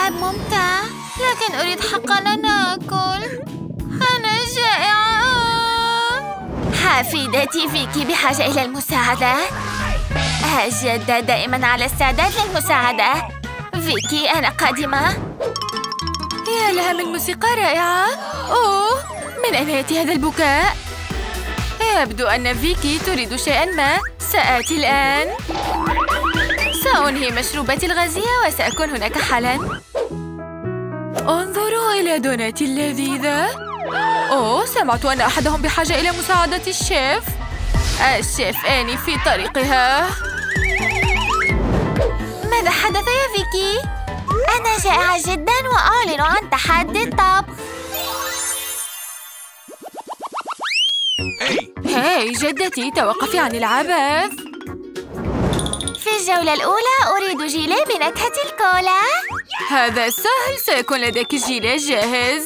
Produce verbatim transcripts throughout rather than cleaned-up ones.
اللعب ممتع، لكن أريد حقاً أن آكل. أنا جائعة. حفيدتي فيكي بحاجة إلى المساعدة. الجدة دائماً على استعداد للمساعدة. فيكي أنا قادمة. يا لها من موسيقى رائعة. أوه، من أين يأتي هذا البكاء؟ يبدو أن فيكي تريد شيئاً ما. سآتي الآن. سأنهي مشروباتي الغازية وسأكون هناك حالاً. انظروا إلى دوناتي اللذيذة. أوه، سمعت أن أحدهم بحاجة إلى مساعدة الشيف. الشيف آني في طريقها. ماذا حدث يا فيكي؟ أنا جائعة جداً وأعلن عن تحدي الطبخ. هاي جدتي، توقفي عن العبث. في الجولة الأولى أريد جيلي بنكهة الكولا. هذا سهل، سيكون لديك جيلي جاهز.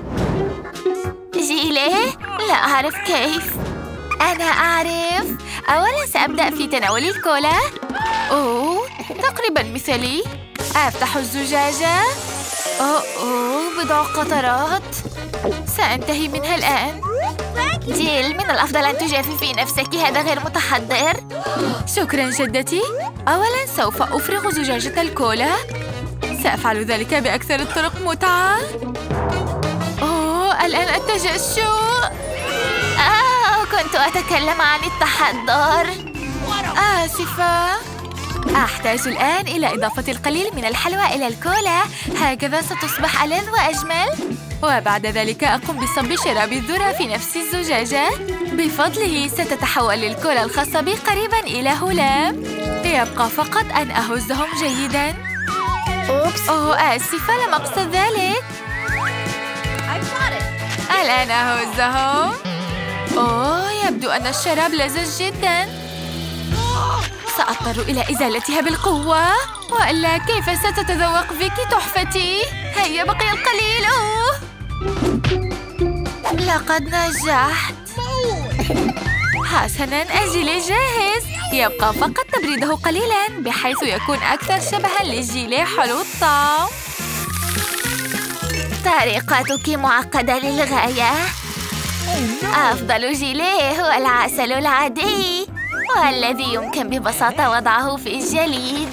جيلي؟ لا أعرف كيف. أنا أعرف. أولاً سأبدأ في تناول الكولا. أوه، تقريباً مثلي. أفتح الزجاجة. أوه أوه، بضع قطرات. سأنتهي منها الآن. جيل، من الأفضل أن تجاففي نفسك، هذا غير متحضر. شكراً جدتي. أولاً سوف أفرغ زجاجة الكولا. سأفعل ذلك بأكثر الطرق متعة. أوه، الآن التجشؤ. آه، كنت أتكلم عن التحضر. آسفة. أحتاج الآن إلى إضافة القليل من الحلوى إلى الكولا. هكذا ستصبح ألذ وأجمل. وبعد ذلك أقوم بصب شراب الذرة في نفس الزجاجة. بفضله ستتحول الكولا الخاصة بي قريباً إلى هلام. يبقى فقط أن أهزهم جيداً. أوبس. أوه، آسفة، لم أقصد ذلك. الآن أهزهم. أوه، يبدو أن الشراب لذيذ جداً. سأضطر إلى إزالتها بالقوة، وإلا كيف ستتذوق فيكي تحفتي؟ هيا بقي القليل. أوه، لقد نجحت. حسناً، الجيلي جاهز. يبقى فقط تبريده قليلاً بحيث يكون أكثر شبهاً للجيلي حلو الطعم. طريقتك معقدة للغاية. أفضل جيلي هو العسل العادي، والذي يمكن ببساطة وضعه في الجليد.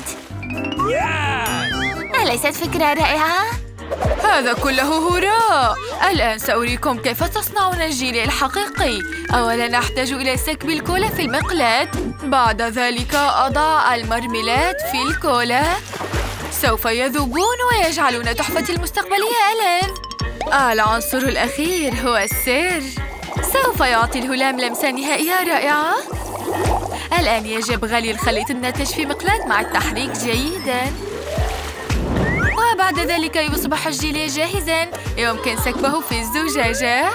أليست فكرة رائعة؟ هذا كله هراء! الآن سأريكم كيف تصنعون الجيلي الحقيقي. أولاً أحتاج إلى سكب الكولا في المقلاة. بعد ذلك أضع المرميلات في الكولا. سوف يذوبون ويجعلون تحفتي المستقبلية ألذ. العنصر الأخير هو السر. سوف يعطي الهلام لمسة نهائية رائعة. الآن يجب غلي الخليط الناتج في مقلاة مع التحريك جيداً. وبعد ذلك يصبح الجيلي جاهزاً. يمكن سكبه في الزجاجة.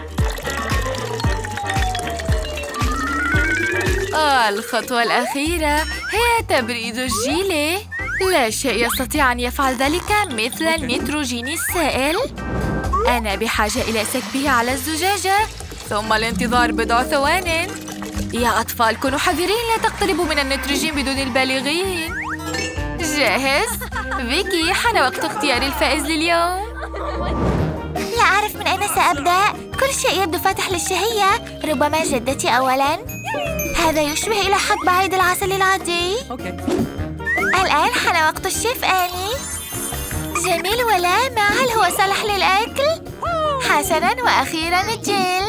الخطوة الأخيرة هي تبريد الجيلي. لا شيء يستطيع أن يفعل ذلك مثل النيتروجين السائل. أنا بحاجة إلى سكبه على الزجاجة ثم الانتظار بضع ثوان. يا أطفال، كونوا حذرين، لا تقتربوا من النيتروجين بدون البالغين. جاهز؟ فيكي، حان وقت اختيار الفائز لليوم. لا أعرف من أين سأبدأ. كل شيء يبدو فاتح للشهية. ربما جدتي أولاً. هذا يشبه إلى حد بعيد العسل العادي. الآن حان وقت الشيف آني. جميل ولامع. هل هو صالح للأكل؟ حسناً، وأخيراً الجيل.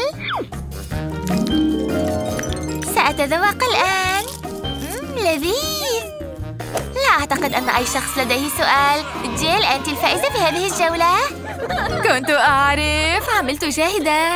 سأتذوق الآن. مم، لذيذ. لا أعتقد أن أي شخص لديه سؤال. جيل، أنت الفائزة في هذه الجولة. كنت أعرف. عملت جاهدة.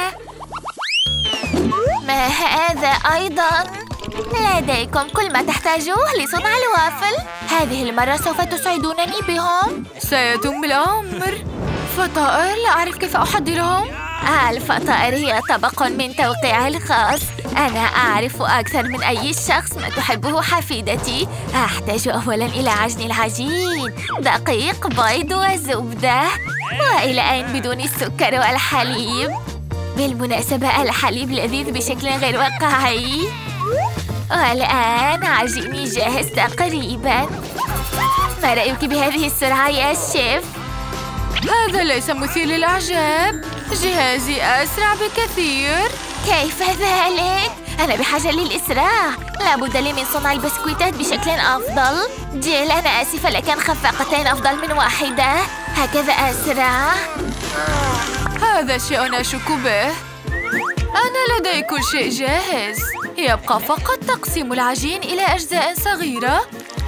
ما هذا أيضاً؟ لديكم كل ما تحتاجوه لصنع الوافل. هذه المرة سوف تسعدونني بهم. سيتم الأمر. فطائر، لا أعرف كيف أحضرهم. الفطائر هي طبق من توقيعي الخاص. أنا أعرف أكثر من أي شخص ما تحبه حفيدتي. أحتاج أولاً إلى عجن العجين، دقيق، بيض وزبدة. وإلى أين بدون السكر والحليب؟ بالمناسبة الحليب لذيذ بشكل غير واقعي. والآن عجيني جاهز تقريباً. ما رأيك بهذه السرعة يا شيف؟ هذا ليس مثير للإعجاب. جهازي أسرع بكثير. كيف ذلك؟ أنا بحاجة للإسراع. لابد لي من صنع البسكويتات بشكل أفضل. جيل أنا آسفة، لكن خفاقتين أفضل من واحدة. هكذا أسرع. هذا شيء أشك به. أنا لدي كل شيء جاهز. يبقى فقط تقسيم العجين إلى أجزاء صغيرة،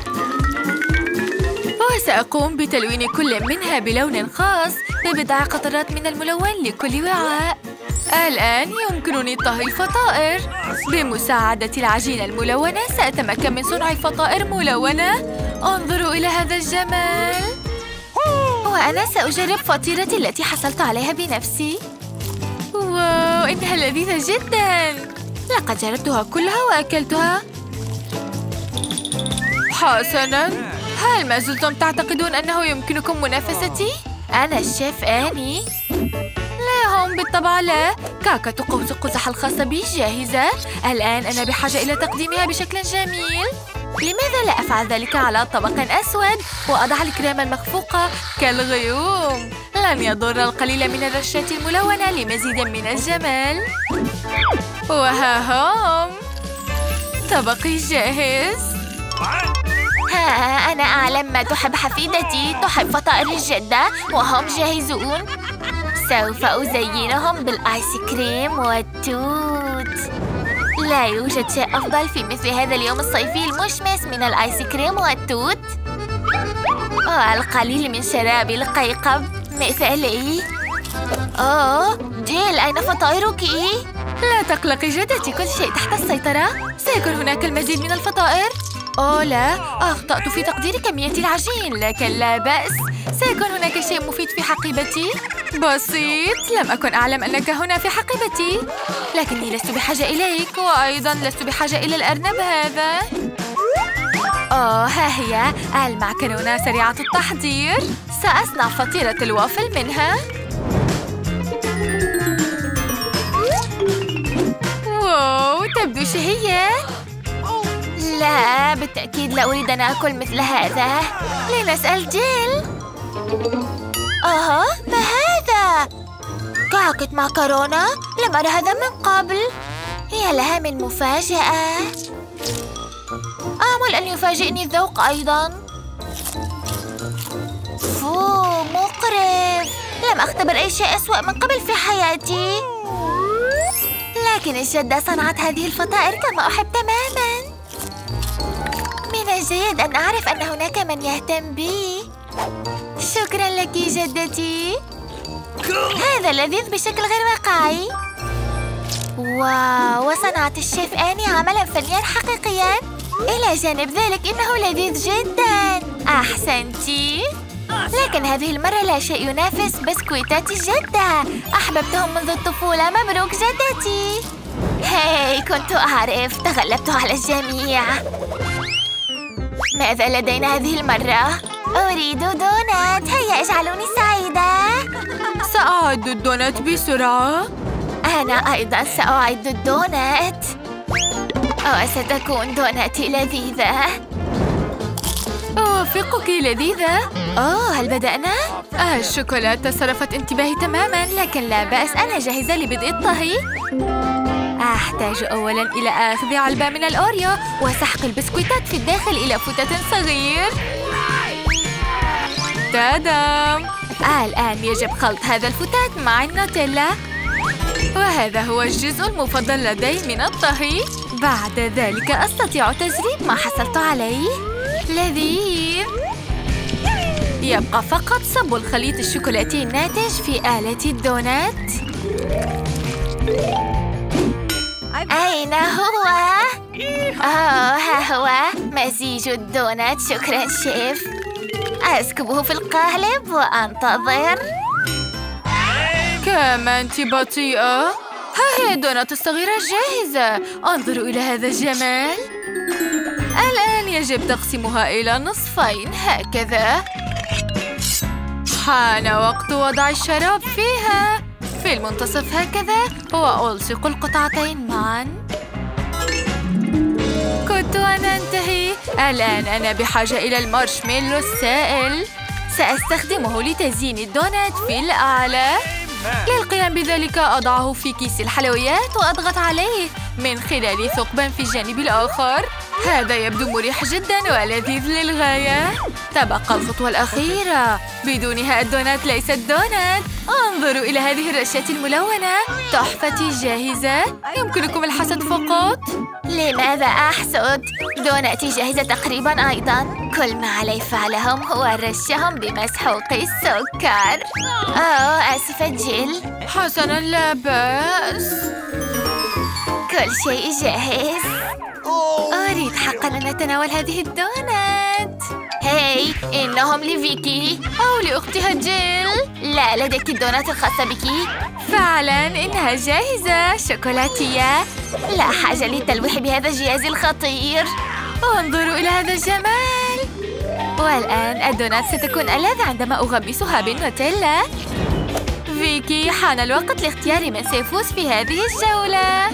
وسأقوم بتلوين كل منها بلون خاص ببضع قطرات من الملون لكل وعاء. الآن يمكنني طهي الفطائر. بمساعدة العجينة الملونة سأتمكن من صنع فطائر ملونة. انظروا إلى هذا الجمال. وأنا سأجرب فطيرتي التي حصلت عليها بنفسي. واو، إنها لذيذة جداً. لقد جربتها كلها وأكلتها. حسناً، هل ما زلتم تعتقدون أنه يمكنكم منافستي؟ أنا الشيف آني. لا هم بالطبع لا. كعكة قوس قزح الخاصة بي جاهزة. الآن أنا بحاجة إلى تقديمها بشكل جميل. لماذا لا أفعل ذلك على طبق أسود وأضع الكريمة المخفوقة كالغيوم؟ لن يضر القليل من الرشات الملونة لمزيد من الجمال. وها هم طبقي جاهز. ها أنا أعلم ما تحب حفيدتي. تحب فطائر الجدة وهم جاهزون. سوف أزينهم بالآيس كريم والتوت. لا يوجد شيء أفضل في مثل هذا اليوم الصيفي المشمس من الآيس كريم والتوت والقليل من شراب القيقب مثلي. أوه جيل، أين فطائرك؟ لا تقلقي جدتي، كل شيء تحت السيطرة. سيكون هناك المزيد من الفطائر. أوه لا، أخطأت في تقدير كمية العجين، لكن لا بأس. سيكون هناك شيء مفيد في حقيبتي. بسيط، لم أكن أعلم أنك هنا في حقيبتي، لكني لست بحاجة إليك، وأيضا لست بحاجة إلى الأرنب هذا. أوه ها هي المعكرونة سريعة التحضير. سأصنع فطيرة الوافل منها. واو، تبدو شهية. لا بالتأكيد لا أريد أن أكل مثل هذا. لنسأل جيل. أها، ما هذا؟ كعكة معكرونة؟ لم أرى هذا من قبل. هي لها من مفاجأة. آمل أن يفاجئني الذوق أيضاً. فو مقرف. لم أختبر أي شيء أسوأ من قبل في حياتي. لكن الجدة صنعت هذه الفطائر كما أحب تماماً. من الجيد أن أعرف أن هناك من يهتم بي. شكراً لك جدتي. هذا لذيذ بشكل غير واقعي. واو، وصنعت الشيف آني عملاً فنياً حقيقياً. إلى جانب ذلك إنه لذيذ جداً. أحسنتي. لكن هذه المرة لا شيء ينافس بسكويتات الجدة. أحببتهم منذ الطفولة. مبروك جدتي. هاي، كنت أعرف. تغلبت على الجميع. ماذا لدينا هذه المرة؟ أريد دونات. هيا اجعلوني سعيدة. سأعد الدونات بسرعة. أنا أيضا سأعد الدونات. وستكون دوناتي لذيذة. أوافقك لذيذة. أوه، هل بدأنا؟ آه الشوكولاتة صرفت انتباهي تماماً، لكن لا بأس، أنا جاهزة لبدء الطهي. أحتاج أولاً إلى أخذ علبة من الأوريو وسحق البسكويتات في الداخل إلى فتاة صغير. تادام! الآن يجب خلط هذا الفتات مع النوتيلا. وهذا هو الجزء المفضل لدي من الطهي. بعد ذلك أستطيع تجريب ما حصلت عليه. لذيذ. يبقى فقط صب الخليط الشوكولاتي الناتج في آلة الدونات. أين هو؟ أوه، ها هو مزيج الدونات. شكراً شيف. أسكبه في القالب وأنتظر. كم أنت بطيئة. ها هي الدونات الصغيرة جاهزة. انظروا إلى هذا الجمال. الآن يجب تقسيمها إلى نصفين هكذا. حان وقت وضع الشراب فيها في المنتصف هكذا، وألصق القطعتين معاً. كنت أنا أنتهي. الآن أنا بحاجة إلى المارشميلو السائل. سأستخدمه لتزيين الدونات في الأعلى. للقيام بذلك أضعه في كيس الحلويات وأضغط عليه من خلال ثقب في الجانب الآخر. هذا يبدو مريح جدا ولذيذ للغاية. تبقى الخطوة الأخيرة، بدونها الدونات ليست دونات. انظروا إلى هذه الرشات الملونة، تحفتي جاهزة. يمكنكم الحسد فقط. لماذا أحسد؟ دوناتي جاهزة تقريبا أيضا. كل ما علي فعلهم هو رشهم بمسحوق السكر. أوه آسفة جيل. حسنا لا بأس. كل شيء جاهز. أريد حقاً أن أتناول هذه الدونات. هاي إنهم لفيكي أو لأختها جيل. لا، لديك الدونات الخاصة بك. فعلاً إنها جاهزة. شوكولاتية. لا حاجة للتلويح بهذا الجهاز الخطير. انظروا إلى هذا الجمال. والآن الدونات ستكون ألذ عندما أغمسها بالنوتيلا. فيكي، حان الوقت لاختيار من سيفوز في هذه الجولة.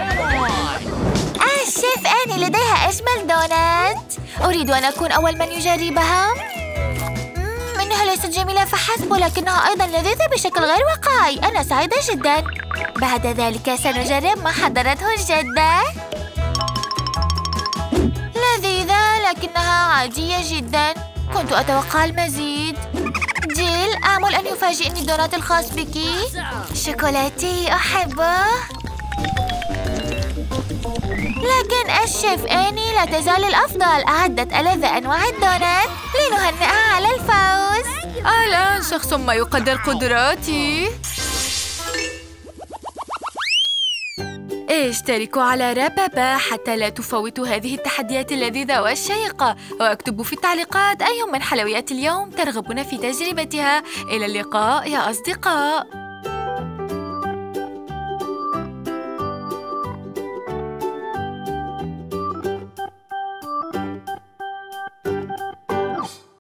آه الشيف آني لديها أجمل دونات. أريد أن أكون أول من يجربها. مم، إنها ليست جميلة فحسب، ولكنها أيضا لذيذة بشكل غير واقعي. أنا سعيدة جدا. بعد ذلك سنجرب ما حضرته الجدة. لذيذة لكنها عادية جدا. كنت أتوقع المزيد. جيل، آمل أن يفاجئني الدونات الخاص بك. شوكولاتي أحبه. لكن الشيف آني لا تزال الأفضل. أعدت ألذ أنواع الدونات لنهنئها على الفوز. الآن شخص ما يقدر قدراتي. اشتركوا على ربابة حتى لا تفوتوا هذه التحديات اللذيذة والشيقة، واكتبوا في التعليقات أي من حلويات اليوم ترغبون في تجربتها. إلى اللقاء يا أصدقاء.